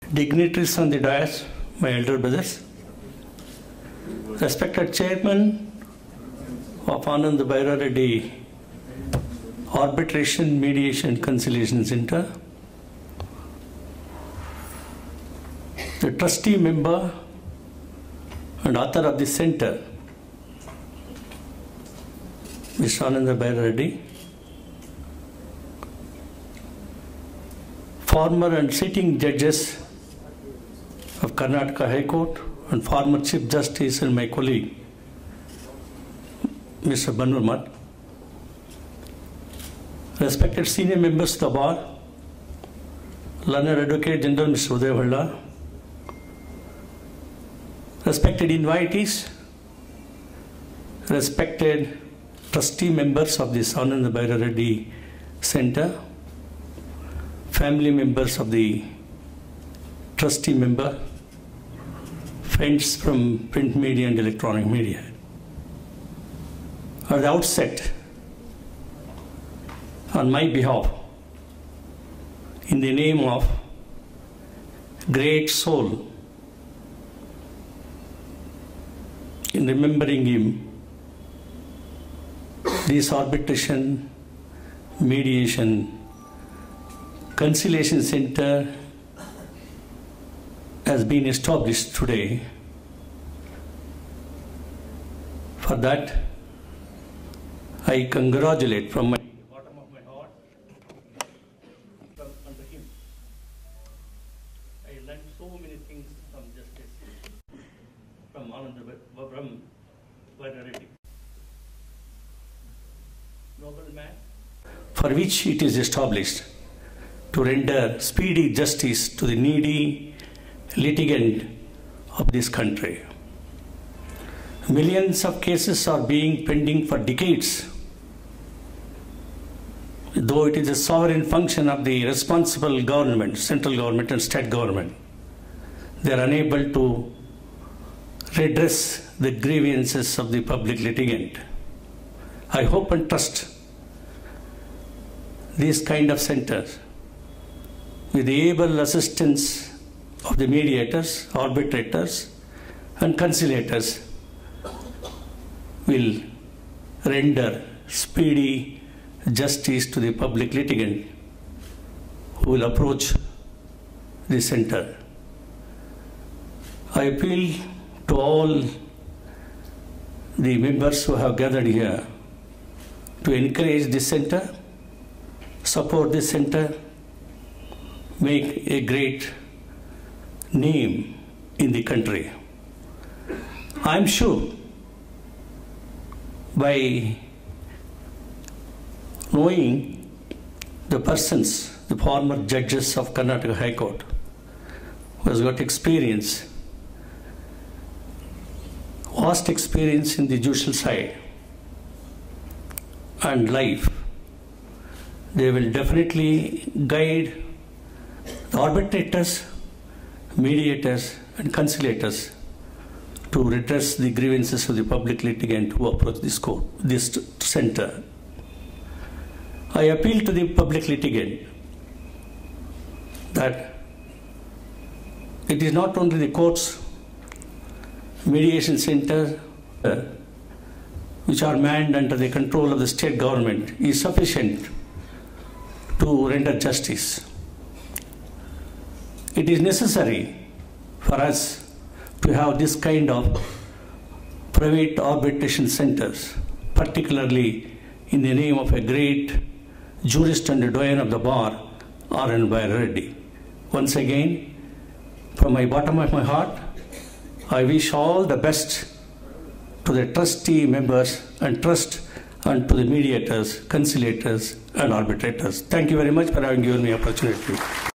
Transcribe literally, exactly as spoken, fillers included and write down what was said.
dignitaries on the dais, my elder brothers, respected chairman of Anand Bhaira Reddy Arbitration, Mediation, Conciliation Center, the trustee member and author of the center, Mister Anand Bhaira Reddy, former and sitting judges of Karnataka High Court and former Chief Justice and my colleague, Mister Banurmat, respected senior members of the bar, learned Advocate General Mister Uday Valla, respected invitees, respected trustee members of this Anand Bhaira Reddy Center, family members of the trustee member, friends from print media and electronic media. At the outset, on my behalf, in the name of great soul, in remembering him, this arbitration, mediation, conciliation center has been established today. For that, I congratulate from my bottom of my heart from under him. I learned so many things from justice, from Anand Bhaira Reddy. Noble man, for which it is established to render speedy justice to the needy litigant of this country. Millions of cases are being pending for decades. Though it is a sovereign function of the responsible government, central government and state government, they are unable to redress the grievances of the public litigant. I hope and trust these kind of centers, with the able assistance of the mediators, arbitrators, and conciliators, will render speedy justice to the public litigant who will approach the center. I appeal to all the members who have gathered here to encourage this center, support this center, make a great name in the country. I'm sure by knowing the persons, the former judges of Karnataka High Court, who has got experience, vast experience in the judicial side and life, they will definitely guide the arbitrators, mediators, and conciliators to redress the grievances of the public litigant who approach this court, this center. I appeal to the public litigant that it is not only the courts, mediation center, uh, which are manned under the control of the state government, is sufficient to render justice. It is necessary for us to have this kind of private arbitration centers, particularly in the name of a great jurist and doyen of the bar, R N B. Once again, from my bottom of my heart, I wish all the best to the trustee members and trust and to the mediators, conciliators and arbitrators. Thank you very much for having given me the opportunity.